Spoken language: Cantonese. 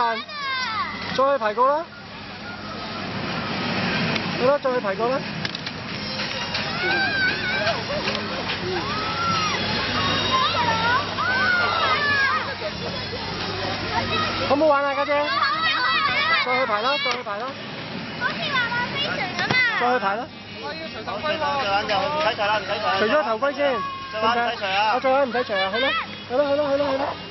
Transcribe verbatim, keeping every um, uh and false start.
飯，再去排骨啦。好啦，再去排骨啦。好唔好玩啊，家姐？再去排啦，再去排啦。 好似滑滑飛船咁啊！ 再去排啦。 我要除頭盔喎。最緊要唔使除啦，唔使除。 除咗頭盔先。 最緊唔使除啊！ 我最緊唔使除啊，去啦，去啦，去啦，去啦，去啦。